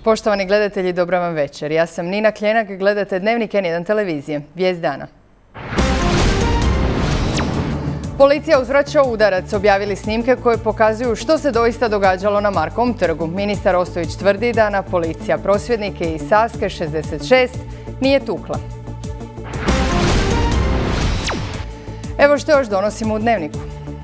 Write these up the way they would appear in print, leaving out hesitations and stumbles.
Poštovani gledatelji, dobra vam večer. Ja sam Nina Kljenak, gledate Dnevnik N1 televizije. Vijest dana. Policija uzvraća udarac, objavili snimke koje pokazuju što se doista događalo na Markovom trgu. Ministar Ostojić tvrdi da na policija prosvjednike iz Savske 66 nije tukla. Evo što još donosimo u Dnevniku.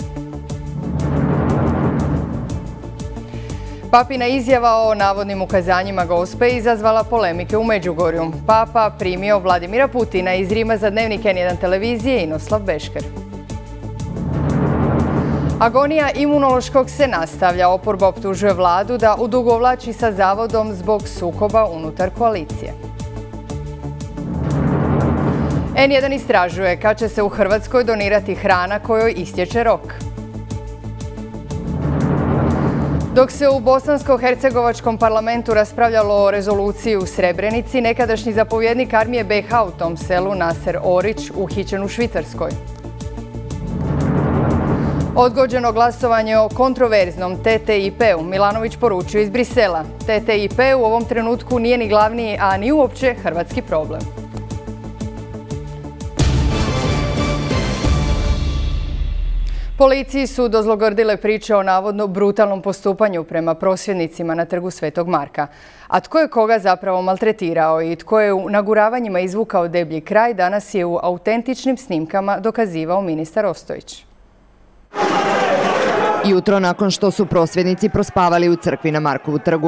Papina izjava o navodnim ukazanjima Gospe izazvala polemike u Međugorju. Papa primio Vladimira Putina iz Rima za Dnevnik N1 televizije Inoslav Bešker. Agonija Imunološkog se nastavlja. Oporba optužuje vladu da odugovlači sa zavodom zbog sukoba unutar koalicije. N1 istražuje kad će se u Hrvatskoj donirati hrana kojoj istječe rok. Dok se u bosansko-hercegovačkom parlamentu raspravljalo o rezoluciji u Srebrenici, nekadašnji zapovjednik armije BiH u tom selu Naser Orić uhićen u Švicarskoj. Odgođeno glasovanje o kontroverznom TTIP-u, Milanović poručio iz Brisela. TTIP u ovom trenutku nije ni glavni, a ni uopće hrvatski problem. Policiji su dozlogrdile priče o navodno brutalnom postupanju prema prosvjednicima na trgu Svetog Marka. A tko je koga zapravo maltretirao i tko je u naguravanjima izvukao deblji kraj, danas je u autentičnim snimkama dokazivao ministar Ostojić. Jutro nakon što su prosvjednici prospavali u crkvi na Markovu trgu.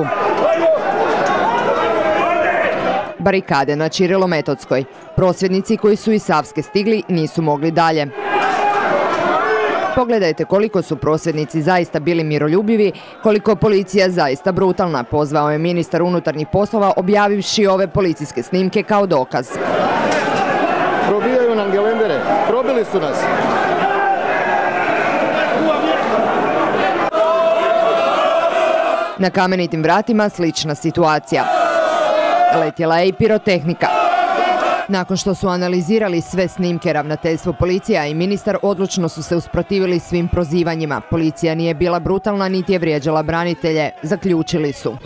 Barikade na Ćirilometodskoj. Prosvjednici koji su iz Savske stigli nisu mogli dalje. Pogledajte koliko su prosvjednici zaista bili miroljubivi, koliko policija zaista brutalna, pozvao je ministar unutarnjih poslova objavivši ove policijske snimke kao dokaz. Probijaju nam gelendere, probili su nas. Na Kamenitim vratima slična situacija. Letjela je i pirotehnika. Nakon što su analizirali sve snimke, ravnateljstvo policija i ministar odlučno su se usprotivili svim prozivanjima. Policija nije bila brutalna niti je vrijeđala branitelje, zaključili su.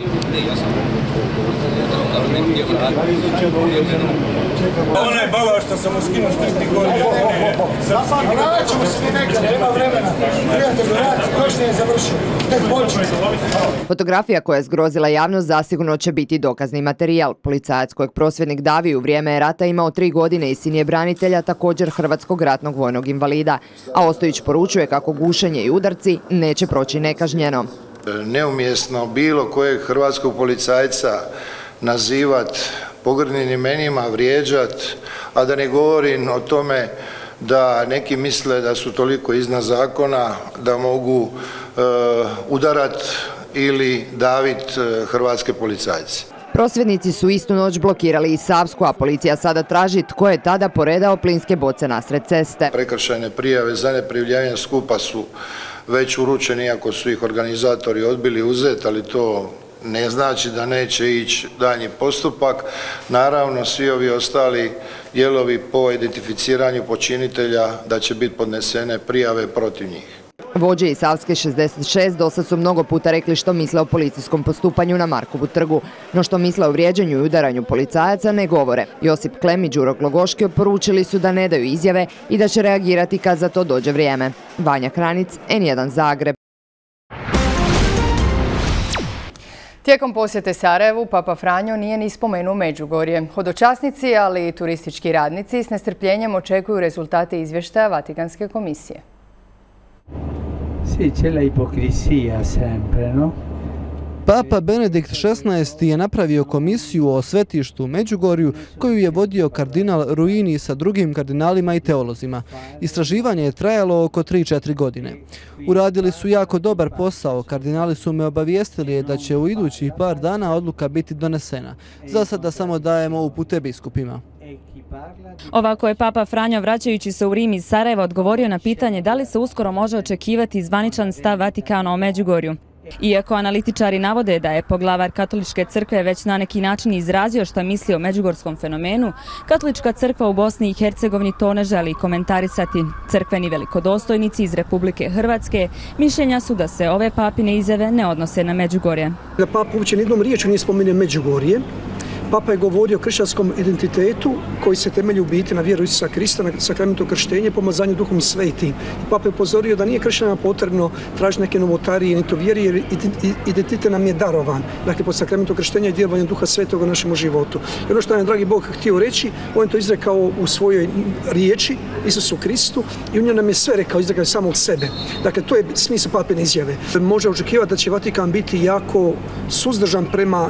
Ona je bala što sam uskinuo štitni gori. Vraćamo se mi nekada, nema vremena. Prijatelj, još nije završio. Fotografija koja je zgrozila javnost zasigurno će biti dokazni materijal. Policajac kojeg prosvjednik davi u vrijeme rata imao 3 godine i sin je branitelja, također hrvatskog ratnog vojnog invalida. A Ostojić poručuje kako gušenje i udarci neće proći nekažnjeno. Neumjesno bilo kojeg hrvatskog policajca nazivat pogrdnim imenima, vrijeđat, a da ne govorim o tome da neki misle da su toliko iznad zakona da mogu udarat ili davit hrvatske policajce. Prosvjednici su istu noć blokirali i Savsku, a policija sada traži tko je tada poredao plinske boce nasred ceste. Prekršajne prijave za neprijavljivanje skupa su već uručeni, iako su ih organizatori odbili uzeti, ali to ne znači da neće ići daljnji postupak. Naravno, svi ovi ostali dijelovi po identificiranju počinitelja da će biti podnesene prijave protiv njih. Vođe iz Savske 66 dosad su mnogo puta rekli što misle o policijskom postupanju na Markovu trgu, no što misle o vrijeđanju i udaranju policajaca ne govore. Josip Klem i Đuro Glogoški poručili su da ne daju izjave i da će reagirati kad za to dođe vrijeme. Vanja Kranic, N1 Zagreb. Tijekom posjete Sarajevu, Papa Franjo nije ni spomenuo Međugorje. Hodočasnici, ali i turistički radnici s nestrpljenjem očekuju rezultate izvještaja Vatikanske komisije. Sì, c'è la ipocrisia sempre, no? Papa Benedikt XVI je napravio komisiju o svetištu u Međugorju koju je vodio kardinal Ruini sa drugim kardinalima i teolozima. Istraživanje je trajalo oko 3-4 godine. Uradili su jako dobar posao. Kardinali su me obavijestili da će u idućih par dana odluka biti donesena. Za sada samo dajemo upute biskupima. Ovako je Papa Franjo, vraćajući se u Rim iz Sarajeva, odgovorio na pitanje da li se uskoro može očekivati zvaničan stav Vatikana o Međugorju. Iako analitičari navode da je poglavar Katoličke crkve već na neki način izrazio šta misli o međugorskom fenomenu, Katolička crkva u Bosni i Hercegovini to ne želi komentarisati. Crkveni velikodostojnici iz Republike Hrvatske mišljenja su da se ove papine izjave ne odnose na Međugorje. Da Papa uopće nijednom riječju nije spomenuo Međugorje. Papa je govorio o kršćanskom identitetu koji se temelji u biti na vjeru Isusa Krista, na sakramentu krštenja i pomazanju Duhom Svetim. I Papa je upozorio da nije kršćanima potrebno tražiti neke novotarije, ni to vjeri, jer identitet nam je darovan. Dakle, pod sakramentu krštenja i djelovanjem Duha Svetog u našem životu. I ono što nam je dragi Bog htio reći, on je to izrekao u svojoj riječi, Isusu Kristu, i u njoj nam je sve rekao, izrekao samog sebe. Dakle, to je smisao papine izjave. Može očekivati da će Vatikan biti jako suzdržan prema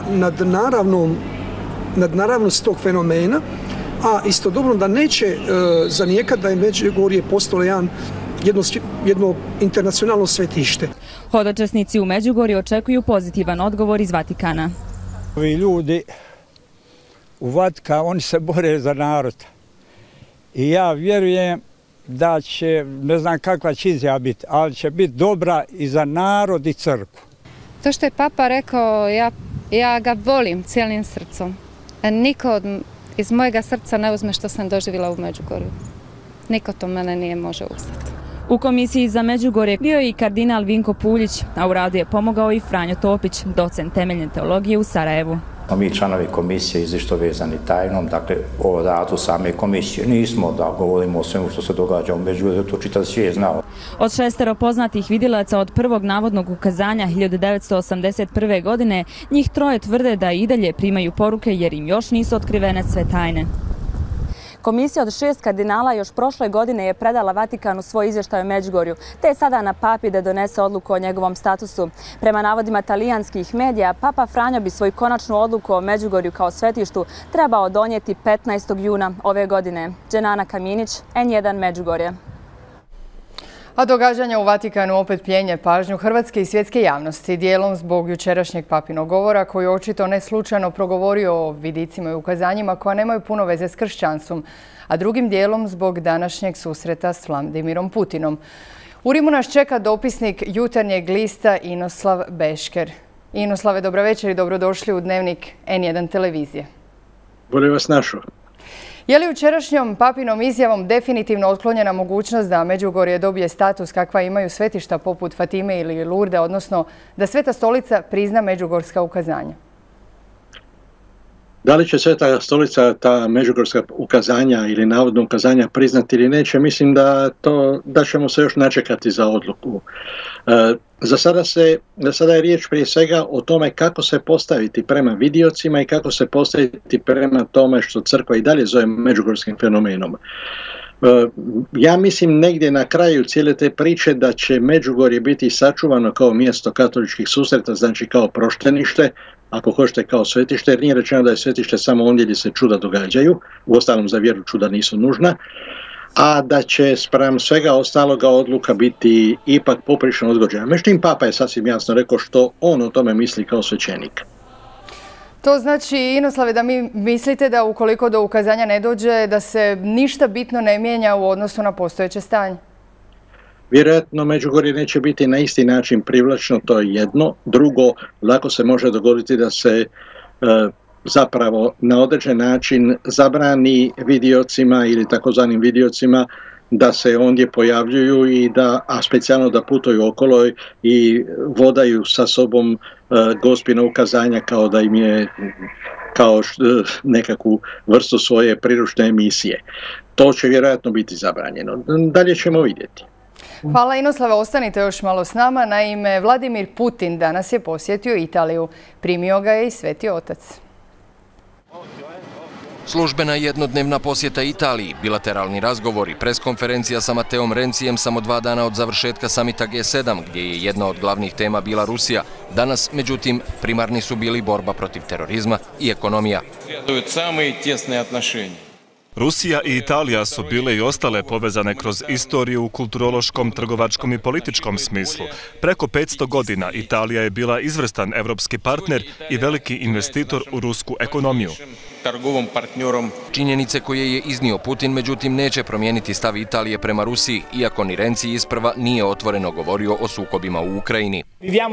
nadnaravnosti tog fenomena, a istodobno da neće zanijekati da je Međugorje postalo jedno internacionalno svetište. Hodočasnici u Međugorju očekuju pozitivan odgovor iz Vatikana. Ovi ljudi u Vatikanu, oni se bore za narod. I ja vjerujem da će, ne znam kakva će izjava biti, ali će biti dobra i za narod i crkvu. To što je Papa rekao, ja ga volim cijelim srcom. Niko iz mojega srca ne uzme što sam doživjela u Međugorju. Niko to mene nije može uzeti. U komisiji za Međugorje bio je i kardinal Vinko Puljić, a u radu je pomogao i Franjo Topić, docent temeljne teologije u Sarajevu. Mi članovi komisije izričito vezani tajnom, dakle o radu same komisije. Nismo da govorimo o svemu što se događa u Međugorju, to čitav svijet znao. Od 6 poznatih vidilaca od prvog navodnog ukazanja 1981. godine, njih 3 tvrde da i dalje primaju poruke jer im još nisu otkrivene sve tajne. Komisija od 6 kardinala još prošle godine je predala Vatikanu svoj izvještaj o Međugorju, te je sada na Papi da donese odluku o njegovom statusu. Prema navodima talijanskih medija, Papa Franjo bi svoju konačnu odluku o Međugorju kao svetištu trebao donijeti 15. juna ove godine. Dženana Kaminić, N1 Međugorje. A događanja u Vatikanu opet pljenje pažnju hrvatske i svjetske javnosti, dijelom zbog jučerašnjeg papinog govora koji očito ne slučajno progovorio o vidicima i ukazanjima koja nemaju puno veze s kršćanstvom, a drugim dijelom zbog današnjeg susreta s Vladimirom Putinom. U Rimu nas čeka dopisnik Jutarnjeg lista Inoslav Bešker. Inoslave, dobro večer i dobrodošli u Dnevnik N1 televizije. Bolje vas našao. Je li jučerašnjom papinom izjavom definitivno otklonjena mogućnost da Međugorje dobije status kakva imaju svetišta poput Fatime ili Lurde, odnosno da Sveta stolica prizna međugorska ukazanja? Da li će Sveta stolica ta međugorska ukazanja ili navodno ukazanja priznati ili neće, mislim da ćemo se još načekati za odluku. Za sada je riječ prije svega o tome kako se postaviti prema vidiocima i kako se postaviti prema tome što crkva i dalje zove međugorskim fenomenom. Ja mislim negdje na kraju cijele te priče da će Međugorje biti sačuvano kao mjesto katoličkih susreta, znači kao proštenište, ako hoćete kao svetište, jer nije rečeno da je svetište samo ondje gdje se čuda događaju, uostalom za vjeru čuda nisu nužna, a da će spram svega ostaloga odluka biti ipak poprilično odgođena. Međutim, Papa je sasvim jasno rekao što on o tome misli kao svećenik. To znači, Inoslave, da mi mislite da ukoliko do ukazanja ne dođe, da se ništa bitno ne mijenja u odnosu na postojeće stanje? Vjerojatno Međugorje neće biti na isti način privlačno, to je jedno. Drugo, lako se može dogoditi da se zapravo na određen način zabrani vidiocima ili takozvanim vidiocima da se ondje pojavljuju i a specijalno da putuju okolo i vodaju sa sobom gospina ukazanja kao da im je kao nekakvu vrstu svoje priručne emisije. To će vjerojatno biti zabranjeno. Dalje ćemo vidjeti. Hvala Inoslava, ostanite još malo s nama. Naime, Vladimir Putin danas je posjetio Italiju. Primio ga je i Sveti Otac. Službena jednodnevna posjeta Italiji, bilateralni razgovori, preskonferencija sa Mateom Rencijem samo 2 dana od završetka samita G7, gdje je jedna od glavnih tema bila Rusija. Danas, međutim, primarni su bili borba protiv terorizma i ekonomija. Rusija i Italija su bile i ostale povezane kroz istoriju u kulturološkom, trgovačkom i političkom smislu. Preko 500 godina Italija je bila izvrstan evropski partner i veliki investitor u rusku ekonomiju. торговым партнером. Činjenice koje je iznio Putin, međutim, neće promijeniti stav Italije prema Rusiji, iako ni Renzi isprva nije otvoreno govorio o sukobima u Ukrajini.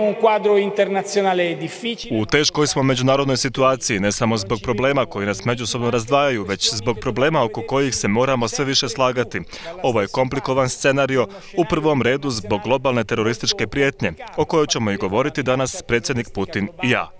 U teškoj smo međunarodnoj situaciji, ne samo zbog problema koji nas međusobno razdvajaju, već zbog problema oko kojih se moramo sve više slagati. Ovo je komplikovan scenario, u prvom redu zbog globalne terorističke prijetnje, o kojoj ćemo i govoriti danas predsjednik Putin i ja.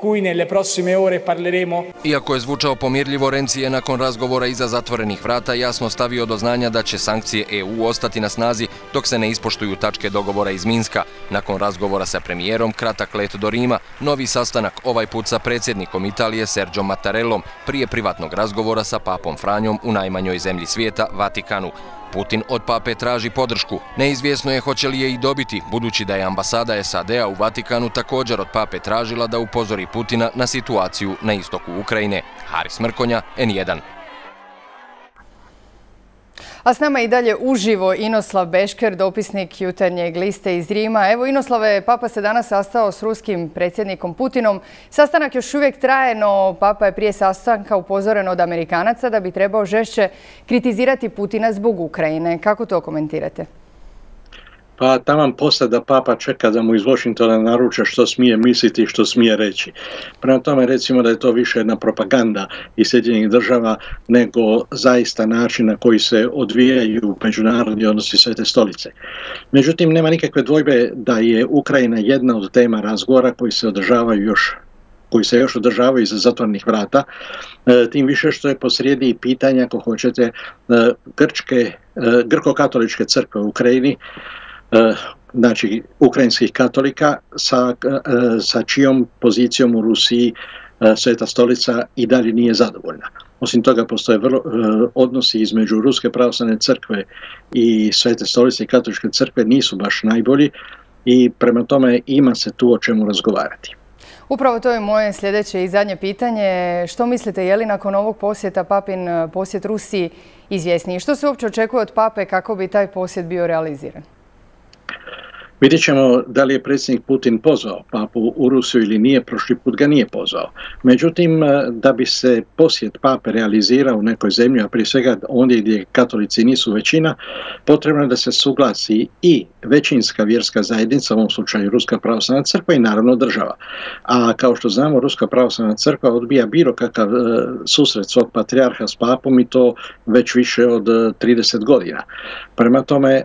Iako je zvučao pomirljivo, Renzi je nakon razgovora iza zatvorenih vrata jasno stavio do znanja da će sankcije EU ostati na snazi dok se ne ispoštuju tačke dogovora iz Minska. Nakon razgovora sa premijerom, kratak let do Rima, novi sastanak ovaj put sa predsjednikom Italije Sergio Mattarellom prije privatnog razgovora sa papom Franjom u najmanjoj zemlji svijeta, Vatikanu. Putin od pape traži podršku. Neizvjesno je hoće li je i dobiti, budući da je ambasada SAD-a u Vatikanu također od pape tražila da upozori Putina na situaciju na istoku Ukrajine. Haris Mrkonja, N1. A s nama i dalje uživo Inoslav Bešker, dopisnik Jutarnjeg lista iz Rima. Evo, Inoslave, papa se danas sastao s ruskim predsjednikom Putinom. Sastanak još uvijek traje, no papa je prije sastanka upozoren od Amerikanaca da bi trebao žešće kritizirati Putina zbog Ukrajine. Kako to komentirate? Pa taman posle da papa čeka da mu iz Washingtona naruče što smije misliti i što smije reći. Prema tome recimo da je to više jedna propaganda iz Sjedinjenih država nego zaista način na koji se odvijaju međunarodni odnosi Svete stolice. Međutim, nema nikakve dvojbe da je Ukrajina jedna od tema razgovora koji se još održavaju iza zatvorenih vrata, tim više što je posrijedi pitanja, ako hoćete, grko-katoličke crkve u Ukrajini, znači ukrajinskih katolika sa čijom pozicijom u Rusiji Sveta stolica i dalje nije zadovoljna. Osim toga postoje odnosi između Ruske pravoslavne crkve i Svete stolice i katoličke crkve nisu baš najbolji i prema tome ima se tu o čemu razgovarati. Upravo to je moje sljedeće i zadnje pitanje. Što mislite, je li nakon ovog posjeta papin posjet Rusiji izvjesniji? Što se uopće očekuje od pape kako bi taj posjet bio realiziran? Vidjet ćemo da li je predsjednik Putin pozvao papu u Rusiju ili nije, prošli put ga nije pozvao. Međutim, da bi se posjet pape realizirao u nekoj zemlji, a prije svega ondje gdje katolici nisu većina, potrebno je da se suglasi i većinska vjerska zajednica, u ovom slučaju Ruska pravoslavna crkva i naravno država. A kao što znamo, Ruska pravoslavna crkva odbija bilo kakav susret svog patrijarha s papom i to već više od 30 godina. Prema tome,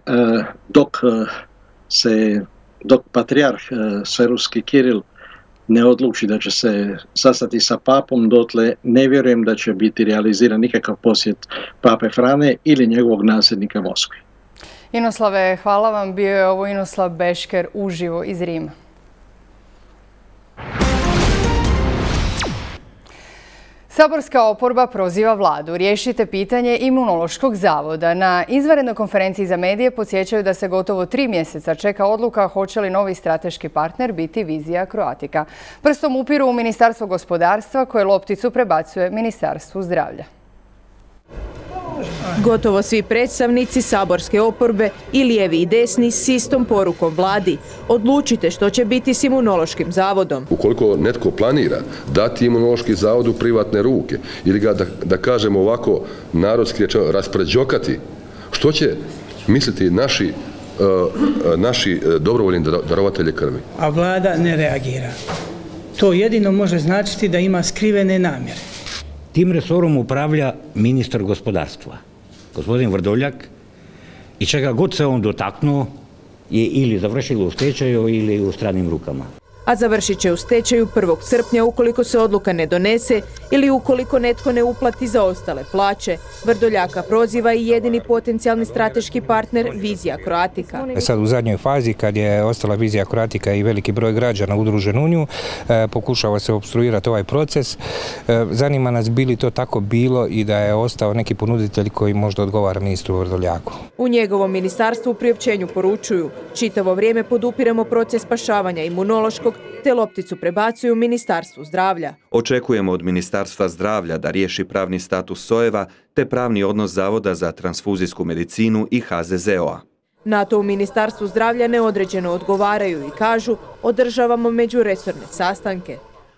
dok patrijarh sveruski Kiril ne odluči da će se sastati sa papom, dotle ne vjerujem da će biti realiziran nikakav posjet pape Frane ili njegovog nasljednika Moskvi. Inoslave, hvala vam. Bio je ovo Inoslav Bešker uživo iz Rima. Saborska oporba proziva vladu. Riješite pitanje Imunološkog zavoda. Na izvanrednoj konferenciji za medije podsjećaju da se gotovo 3 mjeseca čeka odluka hoće li novi strateški partner biti Vizija Croatica. Prstom upiru u Ministarstvo gospodarstva koje lopticu prebacuje Ministarstvu zdravlja. Gotovo svi predstavnici saborske oporbe i lijevi i desni s istom porukom vladi. Odlučite što će biti s Imunološkim zavodom. Ukoliko netko planira dati Imunološki zavod u privatne ruke ili ga, da kažemo ovako narodski rečeno, raspređokati, što će misliti naši dobrovoljni darovatelji krvi? A vlada ne reagira. To jedino može značiti da ima skrivene namjere. Tim resorom upravlja ministar gospodarstva, gospodin Vrdoljak, i čega god se on dotaknuo je ili završilo u stečaju ili u stranim rukama. A završit će u stečaju 1. srpnja ukoliko se odluka ne donese ili ukoliko netko ne uplati za ostale plaće. Vrdoljaka proziva i jedini potencijalni strateški partner Vizija Croatica. Sad u zadnjoj fazi kad je ostala Vizija Croatica i veliki broj građana udružen u nju, pokušava se opstruirati ovaj proces. Zanima nas bi li to tako bilo i da je ostao neki ponuditelj koji možda odgovara ministru Vrdoljaku. U njegovom ministarstvu u priopćenju poručuju: čitavo vrijeme podupiramo proces spašavanja Imunološkog te lopticu prebacuju Ministarstvu zdravlja. Očekujemo od Ministarstva zdravlja da riješi pravni status SOEV-a te pravni odnos Zavoda za transfuzijsku medicinu i HZZO-a. Na to u Ministarstvu zdravlja neodređeno odgovaraju i kažu: održavamo međuresorne sastanke.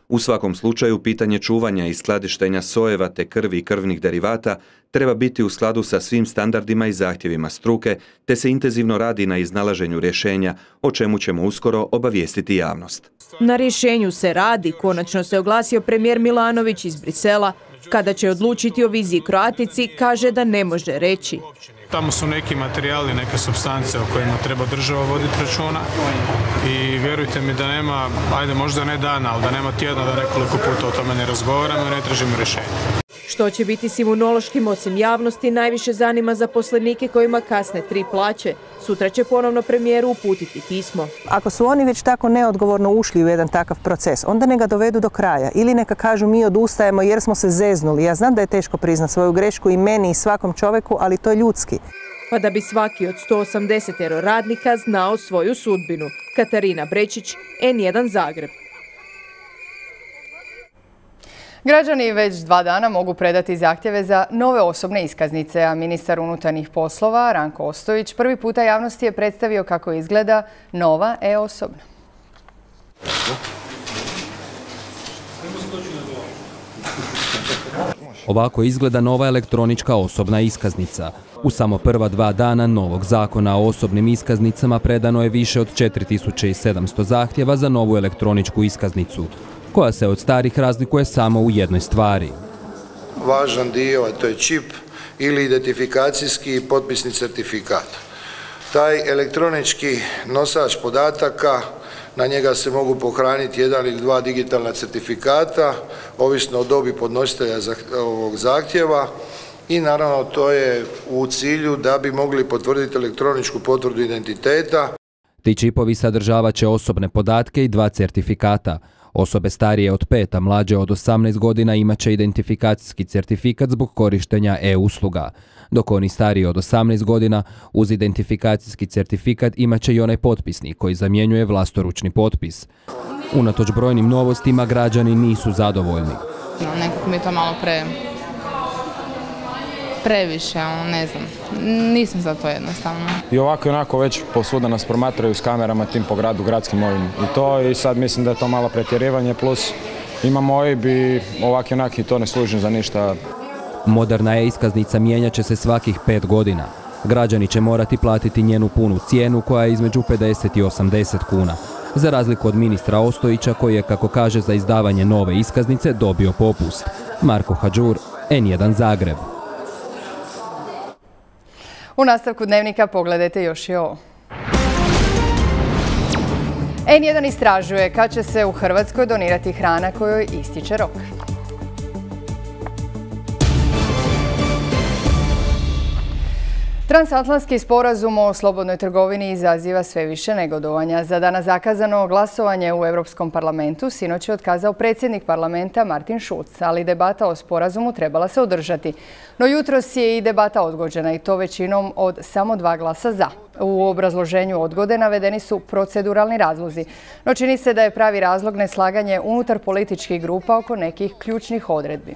U svakom slučaju, pitanje čuvanja i skladištenja sojeva te krvi i krvnih derivata treba biti u skladu sa svim standardima i zahtjevima struke, te se intenzivno radi na iznalaženju rješenja, o čemu ćemo uskoro obavijestiti javnost. Na rješenju se radi, konačno se oglasio premijer Milanović iz Brisela. Kada će odlučiti o viziji Croatici, kaže da ne može reći. Tamo su neki materijali, neke supstance o kojima treba država voditi računa i vjerujte mi da nema, ajde možda ne dana, ali da nema tjedna da nekoliko puta o tome ne razgovaramo i ne tražimo rješenje. Što će biti s imunološkim osim javnosti najviše zanima zaposlenike kojima kasne 3 plaće. Sutra će ponovno premijeru uputiti pismo. Ako su oni već tako neodgovorno ušli u jedan takav proces, onda ne ga dovedu do kraja. Ili neka kažu mi odustajemo jer smo se zeznuli. Ja znam da je teško priznati svoju grešku i meni i svakom čovjeku, ali to je ljudski. Pa da bi svaki od 180 radnika znao svoju sudbinu. Katarina Brečić, N1 Zagreb. Građani već 2 dana mogu predati zahtjeve za nove osobne iskaznice, a ministar unutarnjih poslova Ranko Ostojić prvi puta javnosti je predstavio kako izgleda nova e-osobna. Ovako izgleda nova elektronička osobna iskaznica. U samo prva 2 dana novog zakona o osobnim iskaznicama predano je više od 4700 zahtjeva za novu elektroničku iskaznicu, koja se od starih razlikuje samo u jednoj stvari. Važan dio, a to je čip ili identifikacijski i potpisni certifikat. Taj elektronički nosač podataka, na njega se mogu pohraniti 1 ili 2 digitalna certifikata, ovisno o dobi podnositelja ovog zahtjeva i naravno to je u cilju da bi mogli potvrditi elektroničku potvrdu identiteta. Ti čipovi sadržavat će osobne podatke i 2 certifikata. Osobe starije od 5, a mlađe od 18 godina imat će identifikacijski certifikat zbog korištenja e-usluga, dok oni stariji od 18 godina uz identifikacijski certifikat imat će i onaj potpisni koji zamjenjuje vlastoručni potpis. Unatoč brojnim novostima građani nisu zadovoljni. Nekako mi je to malo previše, ne znam, nisam za to jednostavno. I ovako i onako već posvuda nas promatraju s kamerama tim po gradu, gradskim ovim i to, i sad mislim da je to malo pretjerivanje, plus imamo OIB i ovako i onako i to ne služi za ništa. Moderna e-iskaznica mijenjat će se svakih 5 godina. Građani će morati platiti njenu punu cijenu koja je između 50 i 80 kuna. Za razliku od ministra Ostojića koji je, kako kaže, za izdavanje nove iskaznice dobio popust. Marko Hadžur, N1 Zagreb. U nastavku dnevnika pogledajte još i ovo. N1 istražuje kad će se u Hrvatskoj donirati hrana kojoj ističe rok. Transatlantski sporazum o slobodnoj trgovini izaziva sve više negodovanja. Za danas zakazano glasovanje u Europskom parlamentu sinoć je otkazao predsjednik parlamenta Martin Schulz, ali debata o sporazumu trebala se održati. No jutros je i debata odgođena i to većinom od samo 2 glasa za. U obrazloženju odgode navedeni su proceduralni razlozi, no čini se da je pravi razlog neslaganje unutar političkih grupa oko nekih ključnih odredbi.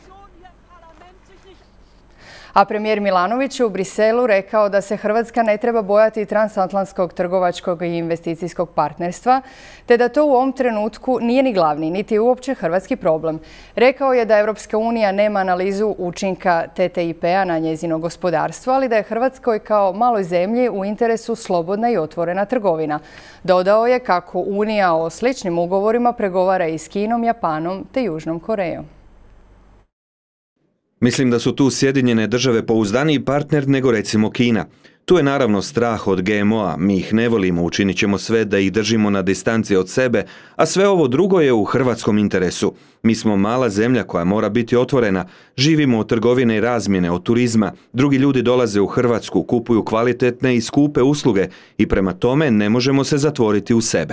A premijer Milanović je u Briselu rekao da se Hrvatska ne treba bojati transatlantskog trgovačkog i investicijskog partnerstva, te da to u ovom trenutku nije ni glavni, niti uopće hrvatski problem. Rekao je da Europska unija nema analizu učinka TTIP-a na njezino gospodarstvo, ali da je Hrvatskoj kao maloj zemlji u interesu slobodna i otvorena trgovina. Dodao je kako Unija o sličnim ugovorima pregovara i s Kinom, Japanom te Južnom Korejom. Mislim da su tu Sjedinjene države pouzdaniji partner nego recimo Kina. Tu je naravno strah od GMO-a, mi ih ne volimo, učinit ćemo sve da ih držimo na distanci od sebe, a sve ovo drugo je u hrvatskom interesu. Mi smo mala zemlja koja mora biti otvorena, živimo od trgovine i razmjene, od turizma, drugi ljudi dolaze u Hrvatsku, kupuju kvalitetne i skupe usluge i prema tome ne možemo se zatvoriti u sebe.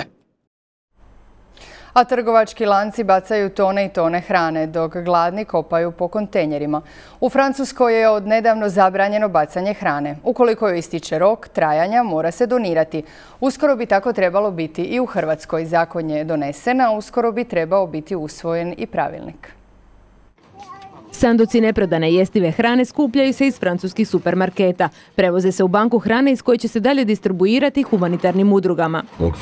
A trgovački lanci bacaju tone i tone hrane, dok gladni kopaju po kontejnerima. U Francuskoj je od nedavno zabranjeno bacanje hrane. Ukoliko joj ističe rok trajanja, mora se donirati. Uskoro bi tako trebalo biti i u Hrvatskoj. Zakon je donesen, a uskoro bi trebao biti usvojen i pravilnik. Sanduci neprodane jestive hrane skupljaju se iz francuskih supermarketa. Prevoze se u banku hrane iz koje će se dalje distribuirati humanitarnim udrugama.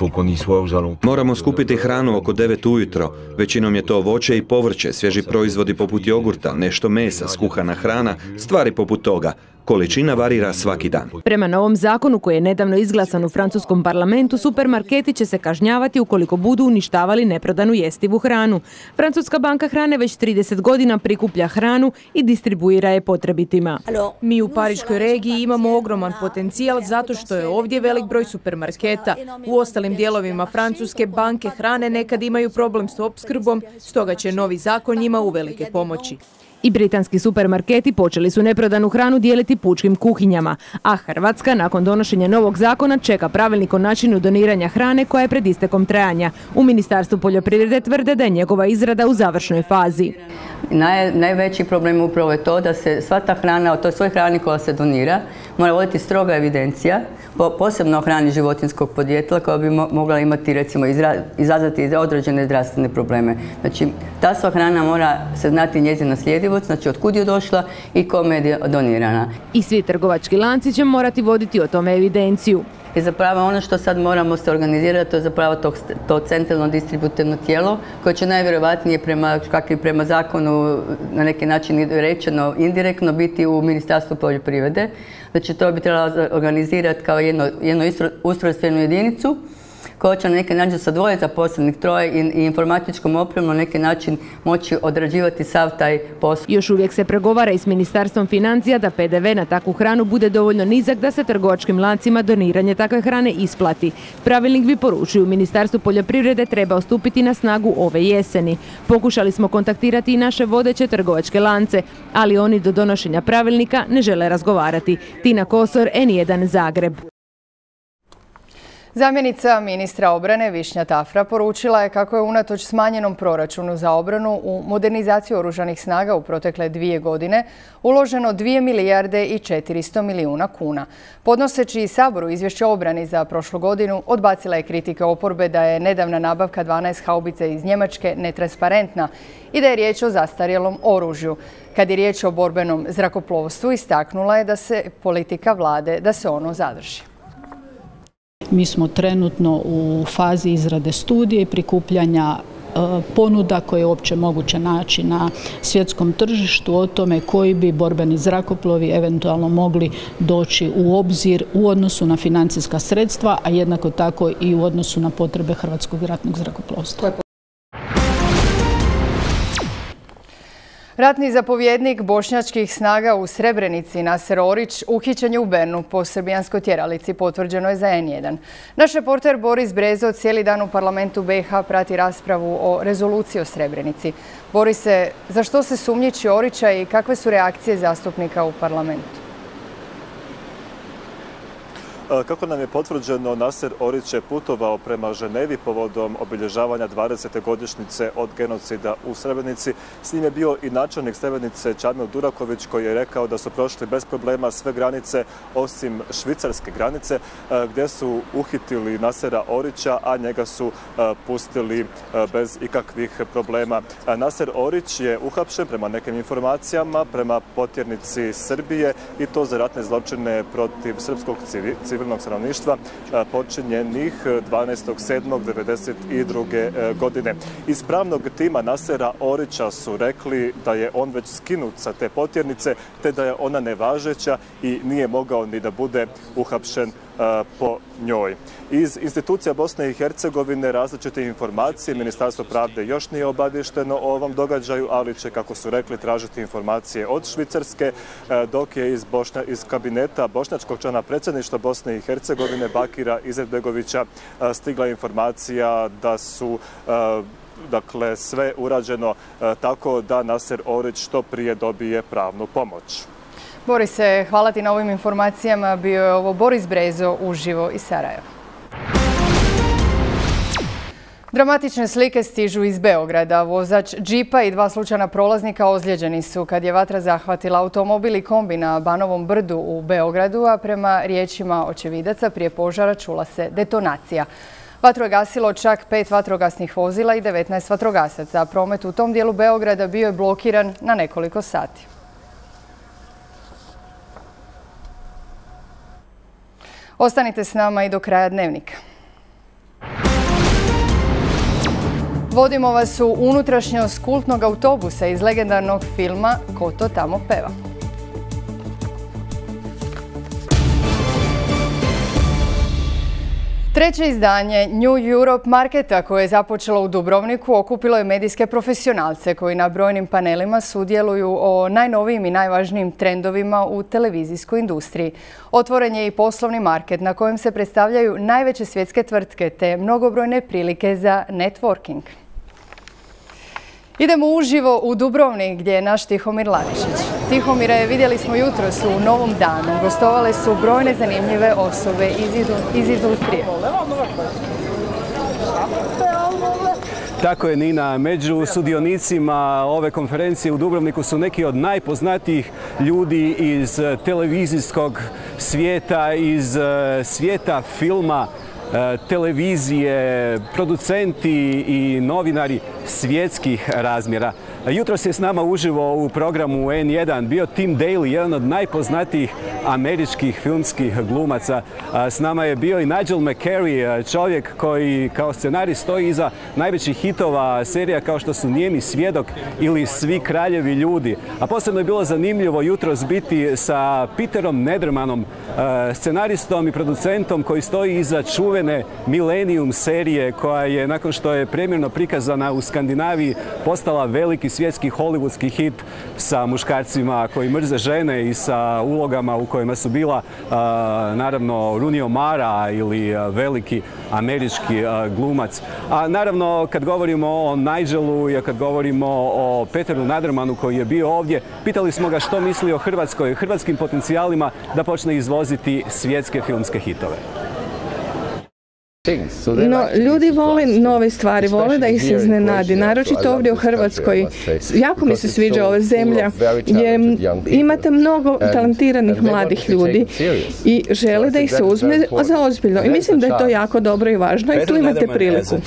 Moramo skupiti hranu oko 9 ujutro. Većinom je to voće i povrće, svježi proizvodi poput jogurta, nešto mesa, skuhana hrana, stvari poput toga. Količina varira svaki dan. Prema novom zakonu koji je nedavno izglasan u francuskom parlamentu, supermarketi će se kažnjavati ukoliko budu uništavali neprodanu jestivu hranu. Francuska banka hrane već 30 godina prikuplja hranu i distribuira je potrebitima. Mi u Pariškoj regiji imamo ogroman potencijal zato što je ovdje velik broj supermarketa. U ostalim dijelovima Francuske banke hrane nekad imaju problem s opskrbom, stoga će novi zakon njima uvelike pomoći. I britanski supermarketi počeli su neprodanu hranu dijeliti pučkim kuhinjama, a Hrvatska nakon donošenja novog zakona čeka pravilnik o načinu doniranja hrane koja je pred istekom trajanja. U Ministarstvu poljoprivrede tvrde da je njegova izrada u završnoj fazi. Najveći problem upravo je to da se sva ta hrana, o toj svoj hrani koja se donira, mora voditi stroga evidencija, posebno o hrani životinjskog podrijetla koja bi mogla imati, recimo, izazvati određene zdravstvene probleme. Znači, ta sva hrana mora se znati njezina sljedivost, znači otkud je došla i kome je donirana. I svi trgovački lanci će morati voditi o tome evidenciju. I zapravo ono što sad moramo se organizirati, to je zapravo to centralno distributivno tijelo koje će najvjerojatnije prema zakonu na neki način rečeno indirektno biti u Ministarstvu poljoprivrede. Znači to bi trebalo organizirati kao jednu ustrojstvenu jedinicu koja će na neki način sa dvoje zaposlenih, troje i informatičkom opremom na neki način moći odrađivati sav taj posao. Još uvijek se pregovara i s Ministarstvom financija da PDV na takvu hranu bude dovoljno nizak da se trgovačkim lancima doniranje takve hrane isplati. Pravilnik bi, poručuju u Ministarstvu poljoprivrede, trebao stupiti na snagu ove jeseni. Pokušali smo kontaktirati i naše vodeće trgovačke lance, ali oni do donošenja pravilnika ne žele razgovarati. Tina Kosor, N1 Zagreb. Zamjenica ministra obrane Višnja Tafra poručila je kako je unatoč smanjenom proračunu za obranu u modernizaciju oružanih snaga u protekle 2 godine uloženo 2 milijarde i 400 milijuna kuna. Podnoseći i Saboru izvješće o obrani za prošlu godinu, odbacila je kritike oporbe da je nedavna nabavka 12 haubica iz Njemačke netransparentna i da je riječ o zastarjelom oružju. Kad je riječ o borbenom zrakoplovstvu, istaknula je da se politika vlade da se ono zadrži. Mi smo trenutno u fazi izrade studije i prikupljanja ponuda koje je uopće moguće naći na svjetskom tržištu o tome koji bi borbeni zrakoplovi eventualno mogli doći u obzir u odnosu na financijska sredstva, a jednako tako i u odnosu na potrebe Hrvatskog ratnog zrakoplovstva. Ratni zapovjednik bošnjačkih snaga u Srebrenici Naser Orić uhićen je u Bernu po srbijanskoj tjeralici, potvrđeno je za N1. Naš reporter Boris Brezo cijeli dan u parlamentu BiH prati raspravu o rezoluciji o Srebrenici. Borise, za što se sumnjiči Orića i kakve su reakcije zastupnika u parlamentu? Kako nam je potvrđeno, Naser Orić je putovao prema Ženevi povodom obilježavanja 20. godišnjice od genocida u Srebrenici. S njim je bio i načelnik Srebrenice Čamil Duraković koji je rekao da su prošli bez problema sve granice osim švicarske granice gdje su uhitili Nasera Orića, a njega su pustili bez ikakvih problema. Naser Orić je uhapšen prema nekim informacijama prema potjernici Srbije i to za ratne zločine protiv srpskog civilnog stanovništva počinjenih 12.7.1992. godine. Iz pravnog tima Nasera Orića su rekli da je on već skinut sa te potjernice, te da je ona nevažeća i nije mogao ni da bude uhapšen po njoj. Iz institucija Bosne i Hercegovine različite informacije. Ministarstvo pravde još nije obavješteno o ovom događaju, ali će, kako su rekli, tražiti informacije od Švicarske, dok je iz kabineta bošnjačkog člana predsjedništva Bosne i Hercegovine Bakira Izetbegovića stigla informacija da su sve urađeno tako da Naser Orić što prije dobije pravnu pomoć. Borise, hvala ti na ovim informacijama. Bio je ovo Boris Brezo uživo iz Sarajeva. Dramatične slike stižu iz Beograda. Vozač džipa i 2 slučajna prolaznika ozlijeđeni su kad je vatra zahvatila automobil i kombi na Banovom brdu u Beogradu, a prema riječima očevidaca prije požara čula se detonacija. Vatru je gasilo čak 5 vatrogasnih vozila i 19 vatrogasaca. Promet u tom dijelu Beograda bio je blokiran na nekoliko sati. Ostanite s nama i do kraja dnevnika. Vodimo vas u unutrašnjost kultnog autobusa iz legendarnog filma Ko to tamo peva. Treće izdanje New Europe Marketa, koje je započelo u Dubrovniku, okupilo je medijske profesionalce koji na brojnim panelima sudjeluju o najnovijim i najvažnijim trendovima u televizijskoj industriji. Otvoren je i poslovni market na kojem se predstavljaju najveće svjetske tvrtke te mnogobrojne prilike za networking. Idemo uživo u Dubrovnik gdje je naš Tihomir Ladišić. Tihomire, vidjeli smo jutros u Novom danu. Gostovale su brojne zanimljive osobe iz industrije. Tako je, Nina. Među sudionicima ove konferencije u Dubrovniku su neki od najpoznatijih ljudi iz televizijskog svijeta, iz svijeta filma, televizije, producenti i novinari svjetskih razmjera. Jutros je s nama uživo u programu N1 bio Tim Daly, jedan od najpoznatijih američkih filmskih glumaca. S nama je bio i Nigel McCary, čovjek koji kao scenarij stoji iza najvećih hitova serija kao što su Nijemi svjedok ili Svi kraljevi ljudi. A posebno je bilo zanimljivo jutros biti sa Peterom Nedermanom, scenaristom i producentom koji stoji iza čuvene Millennium serije koja je, nakon što je premjerno prikazana u Skandinaviji, postala veliki svjetski hollywoodski hit sa muškarcima koji mrze žene i sa ulogama u kojima su bila naravno Rooney Mara ili veliki američki glumac. A naravno kad govorimo o Nigelu i kad govorimo o Peteru Nedermanu koji je bio ovdje, pitali smo ga što misli o Hrvatskoj, hrvatskim potencijalima da počne izvoziti svjetske filmske hitove. No, ljudi vole nove stvari, vole da ih se iznenadi, naročito ovdje u Hrvatskoj. Jako mi se sviđa ova zemlja gdje imate mnogo talentiranih mladih ljudi i žele da ih se uzme za ozbiljno. I mislim da je to jako dobro i važno i tu imate priliku.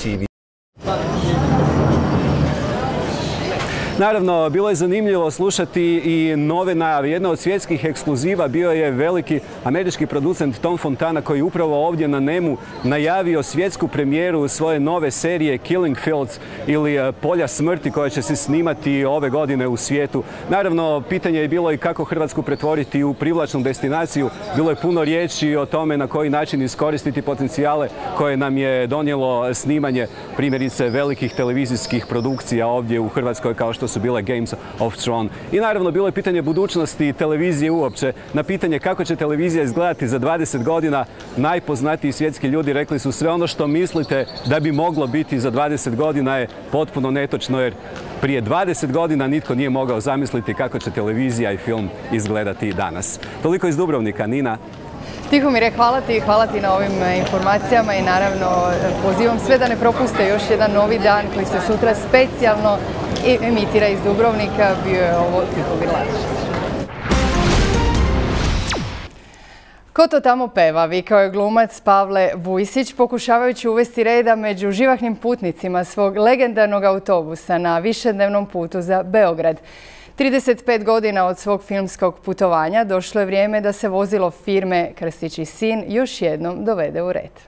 Naravno, bilo je zanimljivo slušati i nove najave. Jedna od svjetskih ekskluziva bio je veliki američki producent Tom Fontana koji upravo ovdje na NEM-u najavio svjetsku premijeru svoje nove serije Killing Fields ili Polja smrti koja će se snimati ove godine u svijetu. Naravno, pitanje je bilo i kako Hrvatsku pretvoriti u privlačnu destinaciju. Bilo je puno riječi o tome na koji način iskoristiti potencijale koje nam je donijelo snimanje primjerice velikih televizijskih produkcija ovdje u Hrvatskoj kao što su bile Games of Thrones. I naravno bilo je pitanje budućnosti televizije uopće. Na pitanje kako će televizija izgledati za 20 godina, najpoznatiji svjetski ljudi rekli su sve ono što mislite da bi moglo biti za 20 godina je potpuno netočno, jer prije 20 godina nitko nije mogao zamisliti kako će televizija i film izgledati danas. Toliko iz Dubrovnika, Nina. Tihomire, hvala ti na ovim informacijama i naravno pozivam sve da ne propuste još jedan novi dan koji se sutra specijalno emitira iz Dubrovnika. Bio je ovo Tihomir Ladišić. Ko to tamo peva, vikao je glumac Pavle Vujsić pokušavajući uvesti reda među živahnim putnicima svog legendarnog autobusa na višednevnom putu za Beograd. 35 godina od svog filmskog putovanja došlo je vrijeme da se vozilo firme Krstić i sin još jednom dovede u red.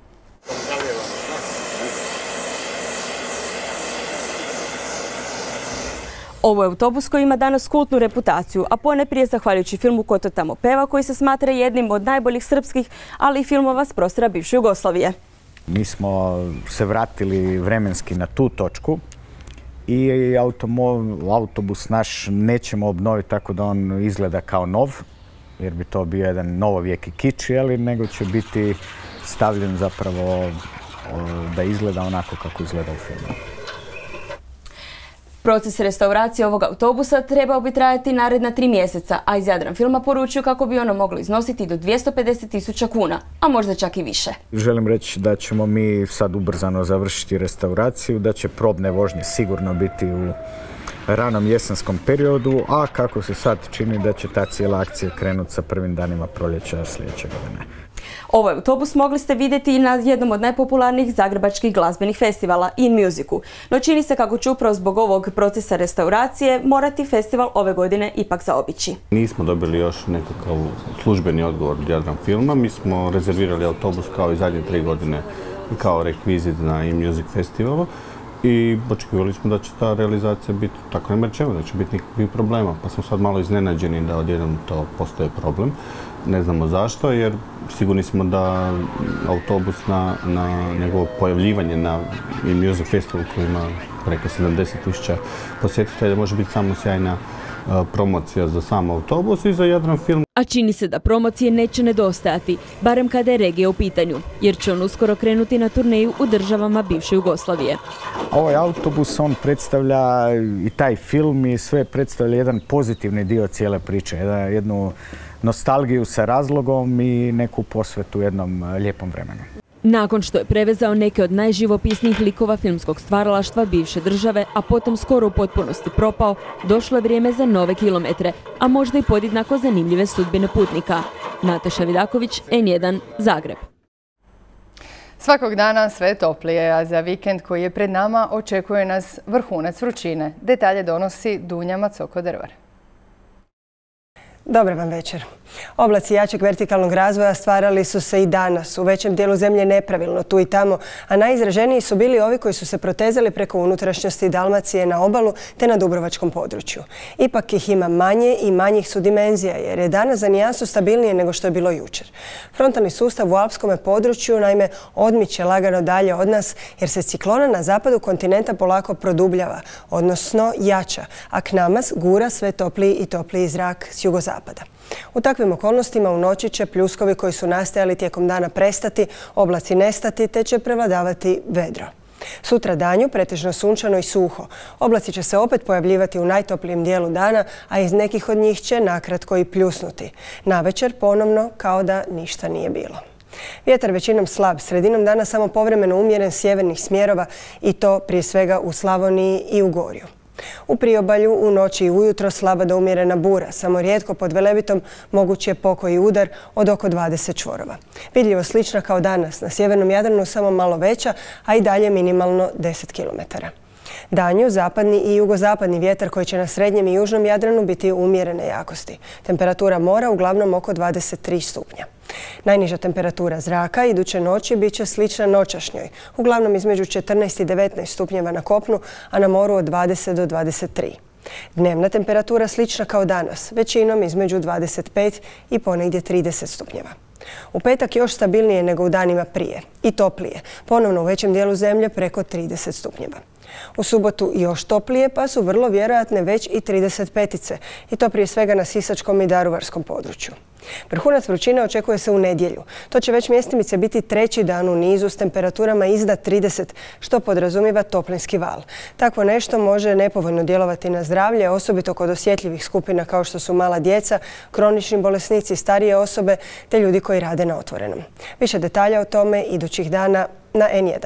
Ovo je autobus koji ima danas kultnu reputaciju, a poneprije zahvaljujući filmu Ko to tamo peva, koji se smatra jednim od najboljih srpskih, ali i filmova s prostora bivše Jugoslavije. Mi smo se vratili vremenski na tu točku i autobus naš nećemo obnoviti tako da on izgleda kao nov, jer bi to bio jedan novovijeki kič, nego će biti stavljen zapravo da izgleda onako kako izgleda u filmu. Proces restauracije ovog autobusa trebao bi trajati naredna 3 mjeseca, a iz Jadran filma poručuju kako bi ono moglo iznositi do 250.000 kuna, a možda čak i više. Želim reći da ćemo mi sad ubrzano završiti restauraciju, da će probne vožnje sigurno biti u ranom jesenskom periodu, a kako se sad čini da će ta cijela akcija krenuti sa prvim danima proljeća sljedeće godine. Ovaj autobus mogli ste vidjeti i na jednom od najpopularnijih zagrebačkih glazbenih festivala In Musicu. No čini se kako će upravo zbog ovog procesa restauracije morati festival ove godine ipak zaobići. Nismo dobili još nekakav službeni odgovor od Jadran filma. Mi smo rezervirali autobus kao i zadnje 3 godine kao rekvizit na In Music festivalu i očekivali smo da će ta realizacija biti, tako ne rečeno, da će biti nikakvih problema. Pa smo sad malo iznenađeni da odjednom to postoje problem. Ne znamo zašto, jer sigurni smo da autobus na njegovo pojavljivanje na In Music festivalu koji ima preko 70.000 posjetitelja može biti samo sjajna promocija za sam autobus i za Jadran film. A čini se da promocije neće nedostajati, barem kada je regija u pitanju, jer će on uskoro krenuti na turneju u državama bivše Jugoslavije. Ovaj autobus, on predstavlja i taj film i sve predstavlja jedan pozitivni dio cijele priče, jednu nostalgiju sa razlogom i neku posvetu jednom lijepom vremenu. Nakon što je prevezao neke od najživopisnijih likova filmskog stvaralaštva bivše države, a potom skoro u potpunosti propao, došlo je vrijeme za nove kilometre, a možda i podjednako zanimljive sudbine putnika. Nataša Vidaković, N1, Zagreb. Svakog dana sve toplije, a za vikend koji je pred nama očekuje nas vrhunac vrućine. Detalje donosi Dunja Macoko-Drvar. Dobar vam večer. Oblaci jačeg vertikalnog razvoja stvarali su se i danas, u većem dijelu zemlje nepravilno, tu i tamo, a najizraženiji su bili ovi koji su se protezali preko unutrašnjosti Dalmacije na obalu te na dubrovačkom području. Ipak ih ima manje i manjih su dimenzija, jer je danas za nijansu stabilnije nego što je bilo jučer. Frontalni sustav u alpskom području naime odmiče lagano dalje od nas, jer se ciklona na zapadu kontinenta polako produbljava, odnosno jača, a k nama gura sve topliji i topliji zrak s jugozapada. U takvim okolnostima u noći će pljuskovi koji su nastajali tijekom dana prestati, oblaci nestati te će prevladavati vedro. Sutra danju pretežno sunčano i suho. Oblaci će se opet pojavljivati u najtoplijem dijelu dana, a iz nekih od njih će nakratko i pljusnuti. Navečer ponovno kao da ništa nije bilo. Vjetar većinom slab, sredinom dana samo povremeno umjeren sjevernih smjerova i to prije svega u Slavoniji i u Gorju. U priobalju u noći i ujutro slaba do umjerena bura, samo rijetko pod Velebitom moguć je pokoji udar od oko 20 čvorova. Vidljivo slična kao danas, na sjevernom Jadranu samo malo veća, a i dalje minimalno 10 km. Danju zapadni i jugozapadni vjetar koji će na srednjem i južnom Jadranu biti umjerene jakosti. Temperatura mora uglavnom oko 23 stupnja. Najniža temperatura zraka iduće noći bit će slična noćašnjoj, uglavnom između 14 i 19 stupnjeva na kopnu, a na moru od 20 do 23. Dnevna temperatura slična kao danas, većinom između 25 i ponegdje 30 stupnjeva. U petak još stabilnije nego u danima prije i toplije, ponovno u većem dijelu zemlje preko 30 stupnjeva. U subotu još toplije, pa su vrlo vjerojatne već i 35-ice, i to prije svega na sisačkom i daruvarskom području. Vrhunac vrućine očekuje se u nedjelju. To će već mjestimice biti treći dan u nizu s temperaturama iznad 30, što podrazumijeva toplinski val. Takvo nešto može nepovoljno djelovati na zdravlje, osobito kod osjetljivih skupina kao što su mala djeca, kronični bolesnici, starije osobe te ljudi koji rade na otvorenom. Više detalja o tome idućih dana na N1.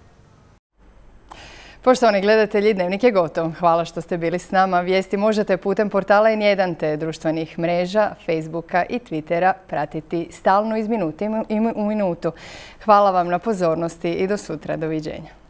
Poštovani gledatelji, Dnevnik je gotov. Hvala što ste bili s nama. Vijesti možete putem portala N1 te društvenih mreža, Facebooka i Twittera pratiti stalno iz minute u minutu. Hvala vam na pozornosti i do sutra. Doviđenja.